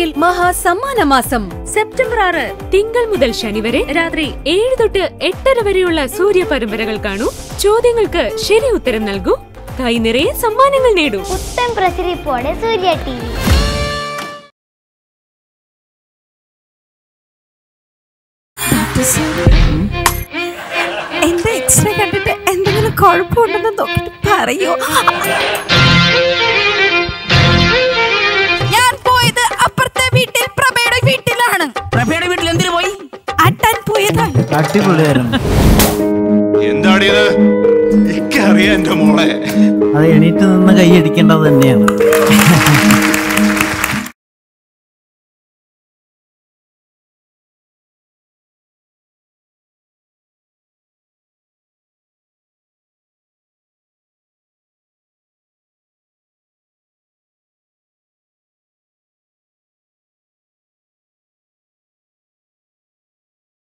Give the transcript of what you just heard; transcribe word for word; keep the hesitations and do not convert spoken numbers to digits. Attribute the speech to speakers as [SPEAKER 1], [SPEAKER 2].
[SPEAKER 1] സൂര്യയിൽ മഹാസമ്മാന മാസം സെപ്റ്റംബർ ആറ് തിങ്കൾ മുതൽ ശനി വരെ രാത്രി ഏഴ് തൊട്ട് എട്ടര വരെയുള്ള സൂര്യ പരമ്പരകൾ കാണൂ. ചോദ്യങ്ങൾക്ക് ശരി ഉത്തരം നൽകൂ. കൈ നിറയെ സമ്മാനങ്ങൾ നേടൂ.
[SPEAKER 2] ഉത്തം പ്രസരിപ്പോടെ സൂര്യ ടിവി.
[SPEAKER 3] എന്റെ എക്സ്റേ കണ്ടിട്ട് എന്തെങ്കിലും കുഴപ്പമുണ്ടെന്ന് നോക്കിട്ട് പറയോ? ഞാൻ പോയത് അപ്പുറത്തെ വീട്ടിൽ പ്രഭയുടെ വീട്ടിലാണ്.
[SPEAKER 4] പ്രഭയുടെ വീട്ടിൽ എന്തിനു പോയി?
[SPEAKER 3] അട്ടാൻ പോയതാണ്.
[SPEAKER 5] അടിപൊളിയായിരുന്നു.
[SPEAKER 6] എന്താണിത്? എനിക്കറിയാം എന്റെ മോളെ.
[SPEAKER 5] അത് എണീറ്റ് നിന്ന് കൈയടിക്കേണ്ടത് തന്നെയാണ്.